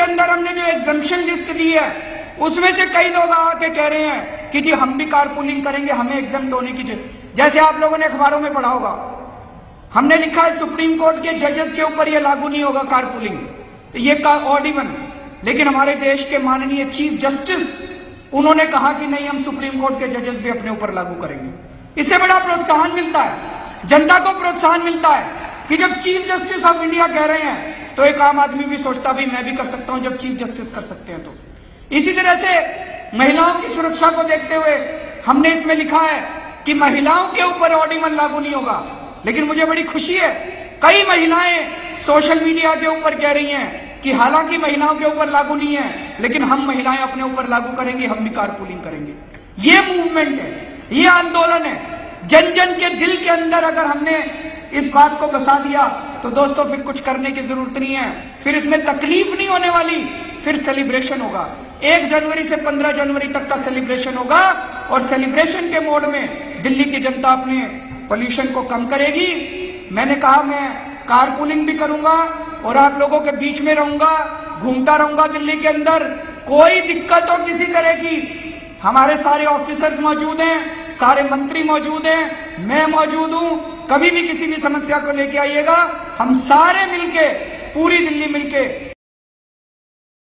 अंदर हमने जो एग्जम्पशन लिस्ट दी है उसमें से कई लोग आके कह रहे हैं कि जी हम भी कारपूलिंग करेंगे, हमें एग्जम्प्ट होने की। जैसे आप लोगों ने अखबारों में पढ़ा होगा, हमने लिखा है सुप्रीम कोर्ट के जजेस के ऊपर यह लागू नहीं होगा कारपूलिंग, ये ऑड इवन। लेकिन हमारे देश के माननीय चीफ जस्टिस उन्होंने कहा कि नहीं, हम सुप्रीम कोर्ट के जजेस भी अपने ऊपर लागू करेंगे। इससे बड़ा प्रोत्साहन मिलता है, जनता को प्रोत्साहन मिलता है कि जब चीफ जस्टिस ऑफ इंडिया कह रहे हैं तो एक आम आदमी भी सोचता भी मैं भी कर सकता हूं, जब चीफ जस्टिस कर सकते हैं तो। इसी तरह से महिलाओं की सुरक्षा को देखते हुए हमने इसमें लिखा है कि महिलाओं के ऊपर ऑड इवन लागू नहीं होगा। लेकिन मुझे बड़ी खुशी है, कई महिलाएं सोशल मीडिया के ऊपर कह रही हैं कि हालांकि महिलाओं के ऊपर लागू नहीं है, लेकिन हम महिलाएं अपने ऊपर लागू करेंगे, हम भी कारपूलिंग करेंगे। ये मूवमेंट है, ये आंदोलन है। जन जन के दिल के अंदर अगर हमने इस बात को बसा दिया तो दोस्तों फिर कुछ करने की जरूरत नहीं है, फिर इसमें तकलीफ नहीं होने वाली, फिर सेलिब्रेशन होगा। 1 जनवरी से 15 जनवरी तक का सेलिब्रेशन होगा और सेलिब्रेशन के मोड में दिल्ली की जनता अपने पोल्यूशन को कम करेगी। मैंने कहा मैं कारपूलिंग भी करूंगा और आप लोगों के बीच में रहूंगा, घूमता रहूंगा दिल्ली के अंदर। कोई दिक्कत हो किसी तरह की, हमारे सारे ऑफिसर्स मौजूद हैं, सारे मंत्री मौजूद हैं, मैं मौजूद हूं। कभी भी किसी भी समस्या को लेके आइएगा, हम सारे मिलके, पूरी दिल्ली मिलके